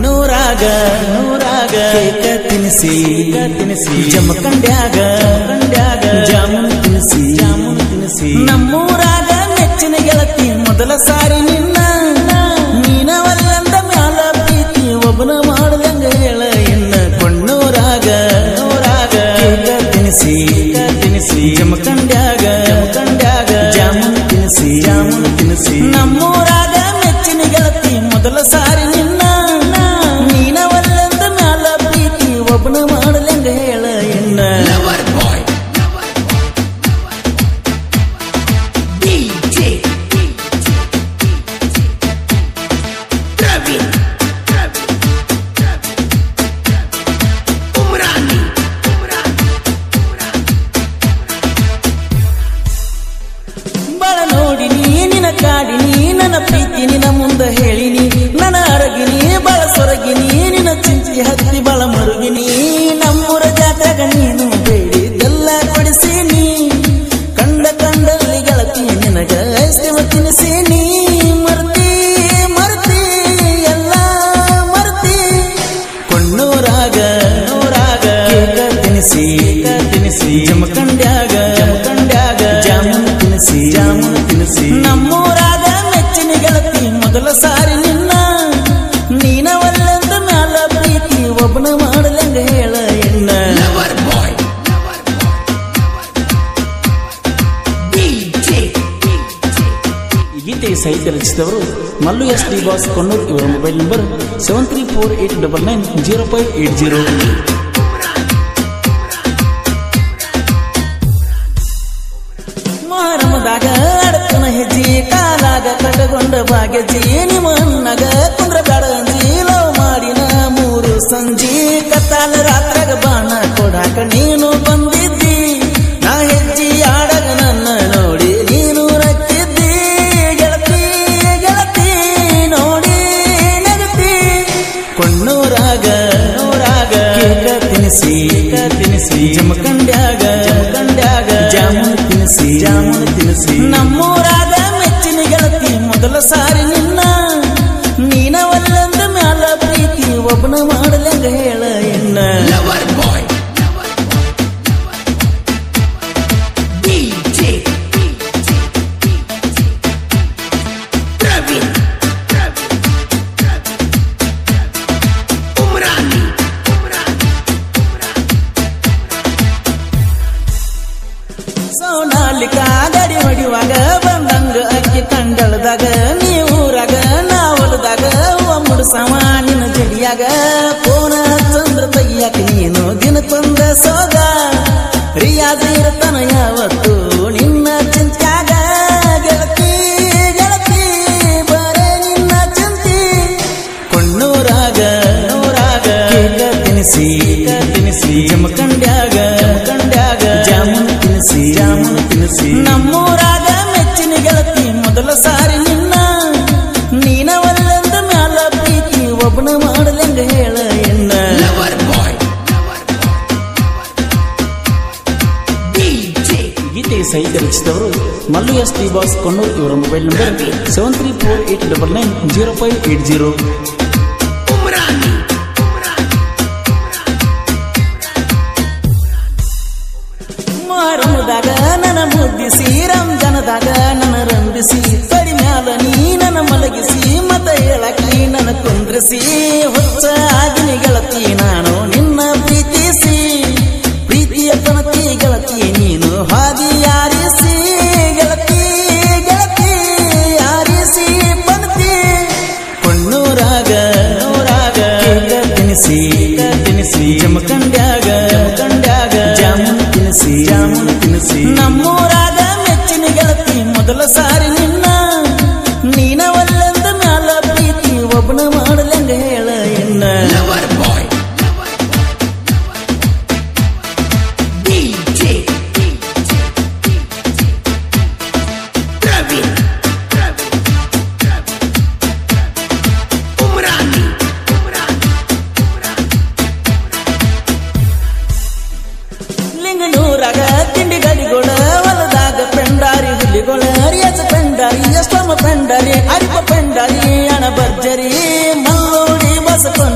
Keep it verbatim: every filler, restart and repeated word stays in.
ಕೊಂಡೂರಾಗ ನೂರಾಗ ಕೇಕ ತಿನಿಸಿ ತಿನಿಸಿ ಜಮಖಂಡ್ಯಾಗ ಕಂಡ್ಯಾಗ ಜಾಮೂನ್ ತಿನಿಸಿ ಜಾಮೂನ್ ತಿನಿಸಿ ನಮ್ಮೂರಾಗ ನೆಚ್ಚಿನ ಗೆಳತಿ ಮೊದಲ ಸಾರಿ ನಿನ್ನ ನೀನವಲ್ಲಂದ ಮ್ಯಾಲ ಪ್ರೀತಿ ಒಬ್ಬನ ಮಾಡದಂಗ ಹೇಳ ಇನ್ನ ಕೊಂಡೂರಾಗ ನೂರಾಗ ಕೇಕ ತಿನಿಸಿ ತಿನಿಸಿ ಜಮಖಂಡ್ಯಾಗ ಕಂಡ್ಯಾಗ ಜಾಮೂನ್ ತಿನಿಸಿ ಜಾಮೂನ್ ತಿನಿಸಿ ನಮ್ಮೂರಾಗ ನೆಚ್ಚಿನ ಗೆಳತಿ ಮೊದಲ ಸಾರಿ ನಿನ್ನ ನೀನವಲ್ಲಂದ ಮ್ಯಾಲ ಪ್ರೀತಿ ಒಬ್ಬನ ಮಾಡಲಂಗ ಹೇಳ ಇನ್ನ ಬಳ ನೋಡಿನಿ ನಿನ ಕಾಡಿನಿ ನನ್ನ ಪ್ರೀತಿ ನಿನ ಮುಂದ ಹೇಳಿನಿ ನನ್ನ ಅರಗಿನಿ ಬಳ ಸೊರಗಿನಿ ನಿನ ಚಿಂಚಿ ಹತ್ತಿ ಬಳ ಮರುಗಿನಿ ನಮ್ಮೂರ ಜಾತ್ಯಾಗ ನೀನು ಬೇಡಿದೆಲ್ಲ ಕೊಡಿಸೀನಿ ಕಂಡ ಕಂಡಲ್ಲಿ ಗೆಳತಿ ನಿನಗ ಐಸ್ಕ್ರೀಮ್ ತಿನಿಸೀನಿ ಮರ್ತಿ ಮರ್ತಿ ಎಲ್ಲ ಮರ್ತಿ ಕೊಂಡೂರಾಗ ನೂರಾಗ ಕೇಕ ತಿನಿಸಿ ತಿನಿಸಿ ಜಮಖಂಡ್ಯಾಗ ಜಮಖಂಡ್ಯಾಗ ಜಾಮೂನ್ ತಿನಿಸಿ ಜಾಮೂನ್ ತಿನಿಸಿ ನಮ್ಮೂರಾಗ ಮೆಚ್ಚಿನ ಗೆಳತಿ ಮೊದಲ ಸಾರಿ ನಿನ್ನ ನೀನವಲ್ಲಂದ ಮ್ಯಾಲ ಪ್ರೀತಿ ಒಬ್ಬನ ಮಾಡಲಂಗ ಹೇಳ ಎನ್ನ ಗೀತೆ ಸಾಹಿತ್ಯ ರಚಿಸಿದವರು Mallu S D boss Konnur. ಇವರ mobile number seven three four eight double nine zero five eight zero. ಮೊಹರಮದಾಗ ಅಡಕನ ಹೆಜ್ಜಿ ಕಾಲಾಗ ಕಟಗೊಂಡ ಬಾಗೆಜ್ಜಿ ನಿಮ್ಮ ಅಣ್ಣಗ ಕುಂದ್ರ ಬೇಡಂಜಿ ಲವ್ ಮಾಡಿನ ಮೂರು ಸಂಜಿ ಕತ್ತಾಲ ರಾತ್ರಾಗ ಬಾಣ ಕೊಡಾಕ ನೀನು ಬಂದಿದ್ದಿ ನಾ ಹೆಜ್ಜಿ ಆಡಗ ನನ್ನ ನೋಡಿ ನೀನು ರಕ್ತಿದ್ದಿ ಗೆಳತಿ ಗೆಳತಿ ನೋಡಿ ನಗತಿ ಕೊಂಡೂರಾಗ ನೂರಾಗ ಕೇಕ ತಿನಿಸಿ ತಿನಿಸಿ ಜಮಖಂಡ್ಯಾಗ ಜಮಖಂಡ್ಯಾಗ ಜಾಮೂನ್ ತಿನಿಸಿ ಜಾಮೂನ್ ತಿನಿಸಿ ನಮ್ಮೂರಾಗ ಮೆಚ್ಚಿನ ಗೆಳತಿ ಮೊದಲ ಸಾರಿ ನಿನ್ನ ನೀನವಲ್ಲಂದ ಮ್ಯಾಲ ಪ್ರೀತಿ ಒಬ್ಬನ ಮಾಡಲಂಗ ಹೇಳ ಎನ್ನ ಸೋನಾಲಿಕಾ ಗಡಿ ಹೊಡಿವಾಗ ಬಂದಂಗ ಅಕ್ಕಿ ಕಂಡಳದಾಗ ನೀ ಊರಾಗ ನಾವಲದಾಗ ಒಮ್ಮಡು ಸಮಾನಿನ ಜಡಿಯಾಗ ಪೋನ ಚಂದ್ರ ತೆಗಿಯಾಕ ನೀನು ದಿನ ತಂದ ಸೋಗ ರಿಯಾದ ಇರತನ ಯಾವತ್ತು ನಿನ್ನ ಚಿಂತ್ಯಾಗ ಗೆಳತಿ ಗೆಳತಿ ಬರೇ ನಿನ್ನ ಚಿಂತಿ ಕೊಂಡೂರಾಗ ನೂರಾಗ ಕೇಕ ತಿನಿಸಿ ತಿನಿಸಿ ಜಮಖಂಡ್ಯಾಗ ಜಮಖಂಡ್ಯಾಗ ಜಾಮೂನ್ ತಿನಿಸಿ ಜಾಮೂನ್ ತಿನಿಸಿ ನಮ್ಮೂರಾಗ ಮೆಚ್ಚಿನ ಗೆಳತಿ ಮೊದಲ ಸಾರಿ ನಿನ್ನ ನೀನವಲ್ಲಂದ ಮ್ಯಾಲ ಪ್ರೀತಿ ಒಬ್ಬನ ಮಾಡಲಂಗ ಹೇಳ ಎನ್ನ ಗೀತೆ ಸಾಹಿತ್ಯ ರಚಿಸಿದವರು Mallu S D boss Konnur. ಇವರ mobile number seven three four eight double nine zero five eight zero. ಮೊಹರಮದಾಗ ನನ್ನ ಮುದ್ದಿಸಿ ರಂಜಾನದಾಗ ನನ್ನ ರಂಬಿಸಿ ಕಡಿ ಮ್ಯಾಲ ನೀ ನನ್ನ ಮಲಗಿಸಿ ಮತ ಹೇಳಕಿ ನನ್ನ ಕುಂದ್ರಿಸಿ ಹೊಚ್ಚ ಆಗಿನ ಗೆಳತಿ ನಾನು ನಿನ್ನ ಪ್ರೀತಿಸಿ ಪ್ರೀತಿಯ ಕಣತಿ ಗೆಳತಿ ನೀನು ಹಾದಿ ಯಾರಿಸಿ ಗೆಳತಿ ಗೆಳತಿ ಯಾರಿಸಿ ಪಣತಿ ಕೊಂಡೂರಾಗ ನೂರಾಗ ಕೇಕ ತಿನಿಸಿ ತಿನಿಸಿ ಜಮಖಂಡ್ಯಾಗ ಜಮಖಂಡ್ಯಾಗ ಜಾಮೂನ್ ತಿನಿಸಿ ಜಾಮೂನ್ ತಿನಿಸಿ ನಮ್ಮೂರಾಗ ಮೆಚ್ಚಿನ ಗೆಳತಿ ಮೊದಲ ಸಾರಿ ನಿನ್ನ ನೀನವಲ್ಲಂದ ಮ್ಯಾಲ ಪ್ರೀತಿ ಒಬ್ಬನ ಮಾಡಲಂಗ ಹೇಳ ಎನ್ನ ಲಿಂಗನೂರಾಗ ತಿಂಡಿ ಗಡಿಗೋಳ ಹೊಲದಾಗ ಪೆಂಡಾರಿ ಹುಲಿಗೋಳ ಅರಿಯಸ ಪೆಂಡಾರಿ ಎಷ್ಟೊಮ್ಮ ಪೆಂಡಾರಿ ಅರಿಪ ಪೆಂಡಾರಿ ಅಣ ಬರ್ಜರಿ ಮಲ್ಲೋಡಿ ಬಸಪನ